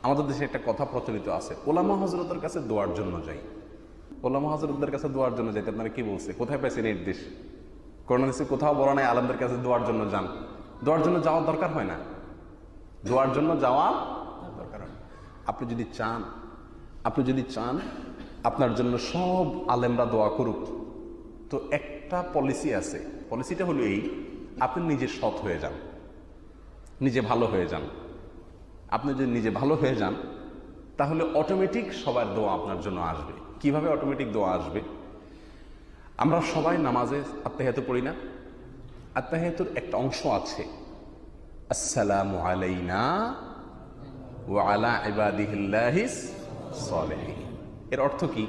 আমাদের দেশে একটা কথা প্রচলিত আছে, ওলামা হজরতের কাছে দোয়ার জন্য যাই। ওলামা হজরতদের কাছে দোয়ার জন্য যাইতে আপনারা কি বলছে? কোথায় পাইছেন নির্দেশ? কোরআন হাদিসে কোথাও বলা নাই আলেমদের কাছে দোয়ার জন্য যান। দোয়ার জন্য যাওয়ার দরকার হয় না, দোয়ার জন্য যাওয়া দরকার হয়। আপনি যদি চান আপনার জন্য সব আলেমরা দোয়া করুক, তো একটা পলিসি আছে। পলিসিটা হলো এই, আপনি নিজে সৎ হয়ে যান, নিজে ভালো হয়ে যান। আপনি যদি নিজে ভালো হয়ে যান তাহলে অটোমেটিক সবার দোয়া আপনার জন্য আসবে। কিভাবে অটোমেটিক দোয়া আসবে? আমরা সবাই নামাজে আত্তাহিয়াতু পড়ি না? আত্তাহিয়াতুর একটা অংশ আছে, আসসালামু আলাইনা ওয়া আলা ইবাদিহিল্লাহিস সালিহিন। এর অর্থ কি?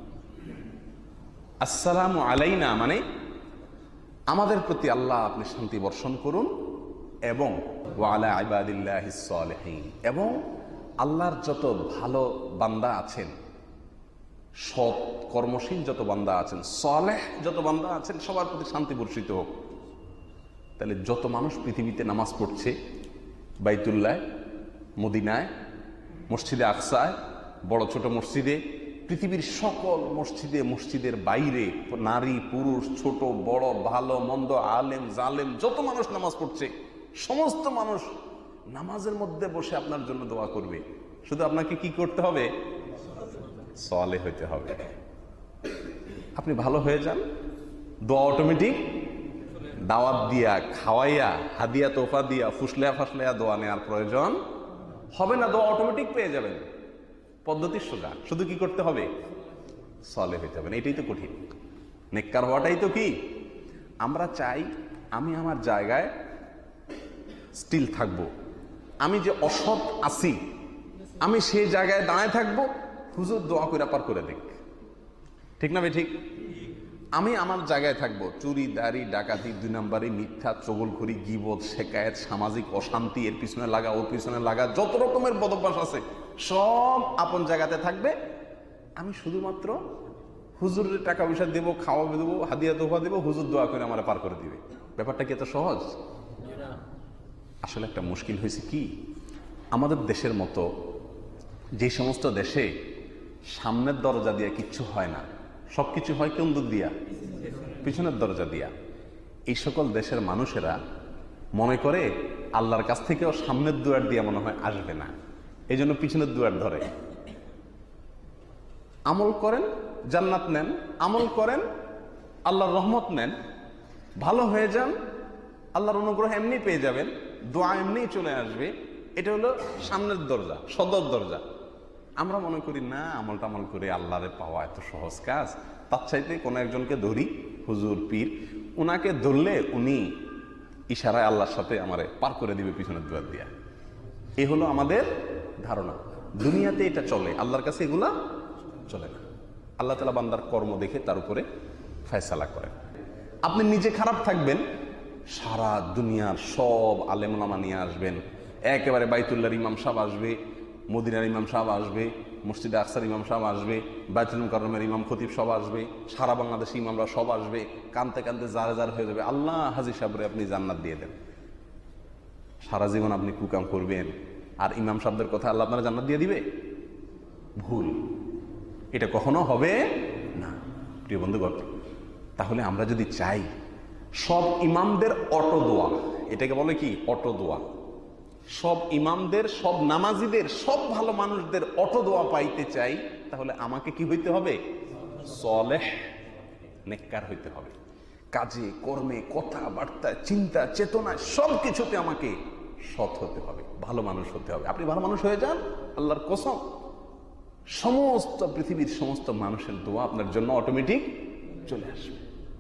আসসালামু আলাইনা মানে আমাদের প্রতি আল্লাহ আপনি শান্তি বর্ষণ করুন, এবং ওয়া আলা ইবাদিল্লাহিস সালিহিন, এবং আল্লাহর যত ভালো বান্দা আছেন, সৎ কর্মশীল যত বান্দা আছেন, সালেহ যত বান্দা আছেন, সবার প্রতি শান্তি বর্ষিত হোক। তাহলে যত মানুষ পৃথিবীতে নামাজ পড়ছে, বাইতুল্লাহ, মদিনায়, মসজিদে আকসায়, বড় ছোট মসজিদে, পৃথিবীর সকল মসজিদে, মসজিদের বাইরে নারী পুরুষ ছোট বড় ভালো মন্দ আলেম জালেম যত মানুষ নামাজ পড়ছে, সমস্ত মানুষ নামাজের মধ্যে বসে আপনার জন্য দোয়া করবে। শুধু আপনাকে কি করতে হবে? সালেহ হইতে হবে। আপনি ভালো হয়ে যান, দোয়া অটোমেটিক। দাওয়াত দিয়া, খাওয়াইয়া, হাদিয়া তোফা দিয়া, ফুসলেয়া ফাসলেয়া দোয়া নেওয়ার প্রয়োজন হবে না, দোয়া অটোমেটিক পেয়ে যাবেন। পদ্ধতি সোজা, শুধু কি করতে হবে? সালেহ হইতে হবে। এটাই তো কঠিন। নেককার হওয়াটাই তো কি। আমরা চাই আমি আমার জায়গায় স্টিল থাকবো, আমি যে অসৎ আছি আমি সেই জায়গায় দাঁড়ায় থাকবো, হুজুর দোয়া করে পার করে দেখ। ঠিক না ভাই? ঠিক। আমি আমার জায়গায় থাকবো, চুরি দাড়ি ডাকাতি, 2 নম্বরে মিথ্যা চগলখড়ি গীবত শেকায়েত সামাজিক অশান্তি, এর পিছনে লাগা ওর পিছনে লাগা, যত রকমের বদভ্যাস আছে সব আপন জায়গাতে থাকবে। আমি শুধুমাত্র হুজুরের টাকা পয়সা দেবো, খাওয়া দেবো, হাদিয়া তোফা দেবো, হুজুর দোয়া করে আমার পার করে দিবে। ব্যাপারটা কি এত সহজ? আসলে একটা মুশকিল হয়েছে কি, আমাদের দেশের মতো যে সমস্ত দেশে সামনের দরজা দিয়া কিচ্ছু হয় না, সবকিছু হয় কোন দিক দিয়া? পিছনের দরজা দিয়া। এই সকল দেশের মানুষেরা মনে করে আল্লাহর কাছ থেকেও সামনের দুয়ার দিয়া মনে হয় আসবে না, এই জন্য পিছনের দুয়ার ধরে। আমল করেন জান্নাত নেন, আমল করেন আল্লাহর রহমত নেন, ভালো হয়ে যান, আল্লাহর অনুগ্রহ এমনি পেয়ে যাবেন, দোয়া এমনি চলে আসবে। এটা হলো সামনের দরজা, সদর দরজা। আমরা মনে করি না আমল টামল করে আল্লাহরে পাওয়া এত সহজ কাজ, তার চাইতে কোনো একজনকে ধরি, হুজুর পীর, ওনাকে ধরলে উনি ইশারায় আল্লাহর সাথে আমারে পার করে দিবে পিছনের দুয়ার দিয়া। এই হলো আমাদের ধারণা। দুনিয়াতে এটা চলে, আল্লাহর কাছে এগুলা চলে না। আল্লাহ তাআলা বান্দার কর্ম দেখে তার উপরে ফয়সালা করেন। আপনি নিজে খারাপ থাকবেন, সারা দুনিয়ার সব আলেম ওলামা নিয়ে আসবেন, একেবারে বাইতুল্লাহর ইমাম সাহেব আসবে, মদিনার ইমাম সাহেব আসবে, মসজিদে আকসার ইমাম সাহেব আসবে, বাইতুল মুকাররমের ইমাম খতিব সব আসবে, সারা বাংলাদেশি ইমামরা সব আসবে, কানতে কানতে জারে জার হয়ে যাবে, আল্লাহ হাজী সাহেবরে আপনি জান্নাত দিয়ে দেন। সারা জীবন আপনি কুকাম করবেন, আর ইমাম সাহেবদের কথা আল্লাহ আপনারা জান্নাত দিয়ে দিবে? ভুল, এটা কখনো হবে না প্রিয় বন্ধুগণ। তাহলে আমরা যদি চাই সব ইমামদের অটো দোয়া, এটাকে বলে কি? অটো দোয়া। সব ইমামদের, সব নামাজিদের, সব ভালো মানুষদের অটো দোয়া পাইতে চাই, তাহলে আমাকে কি হইতে হবে? সালেহ, নেককার হইতে হবে। কাজে কর্মে কথা বার্তায় চিন্তা চেতনায় সব কিছুতে আমাকে সৎ হতে হবে, ভালো মানুষ হতে হবে। আপনি ভালো মানুষ হয়ে যান, আল্লাহর কসম সমস্ত পৃথিবীর সমস্ত মানুষের দোয়া আপনার জন্য অটোমেটিক চলে আসবে।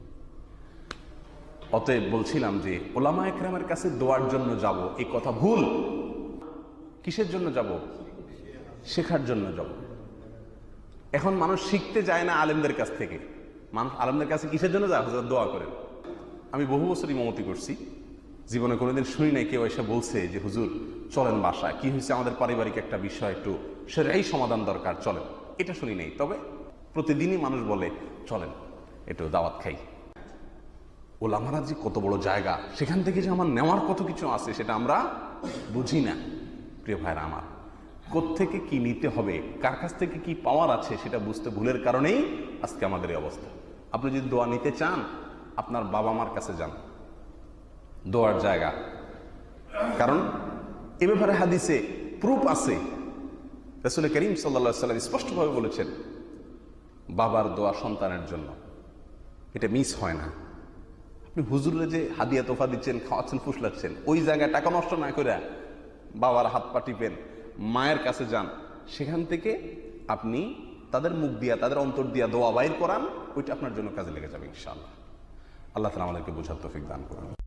অতএব বলছিলাম যে ওলামা একরামের কাছে দোয়ার জন্য যাব, এই কথা ভুল। কিসের জন্য যাব? শেখার জন্য যাব। এখন মানুষ শিখতে যায় না আলেমদের কাছ থেকে, মানুষ আলেমদের কাছে কিসের জন্য যায়? হুজুর দোয়া করেন। আমি বহু বছর ইমামতি করছি, জীবনে কোনোদিন শুনি নাই কেউ এসে বলছে যে হুজুর চলেন বাসায়, কি হয়েছে আমাদের পারিবারিক একটা বিষয়, একটু সেটাই সমাধান দরকার, চলেন। এটা শুনি নাই। তবে প্রতিদিনই মানুষ বলে চলেন একটু দাওয়াত খাই। ওলামারা যে কত বড় জায়গা, সেখান থেকে যে আমার নেওয়ার কত কিছু আছে সেটা আমরা বুঝি না। প্রিয় ভাইরা আমার, কোত্থেকে কি নিতে হবে, কার কাছ থেকে কি পাওয়ার আছে সেটা বুঝতে ভুলের কারণেই আজকে আমাদের এই অবস্থা। আপনি যদি দোয়া নিতে চান আপনার বাবা মার কাছে যান, দোয়ার জায়গা। কারণ এ ব্যাপারে হাদিসে প্রুফ আছে। রাসূল করিম সাল্লাল্লাহু আলাইহি ওয়াসাল্লাম স্পষ্টভাবে বলেছেন বাবার দোয়া সন্তানের জন্য এটা মিস হয় না। আপনি হুজুরে যে হাদিয়া তোফা দিচ্ছেন, খাওয়াচ্ছেন, ফুসলাচ্ছেন, ওই জায়গায় টাকা নষ্ট না করে বাবার হাত পা টিপেন, মায়ের কাছে যান, সেখান থেকে আপনি তাদের মুখ দিয়া তাদের অন্তর দিয়া দোয়া বাইর করান, ওইটা আপনার জন্য কাজে লেগে যাবে ইনশাআল্লাহ। আল্লাহ তাআলা আমাদেরকে বোঝার তৌফিক দান করুন।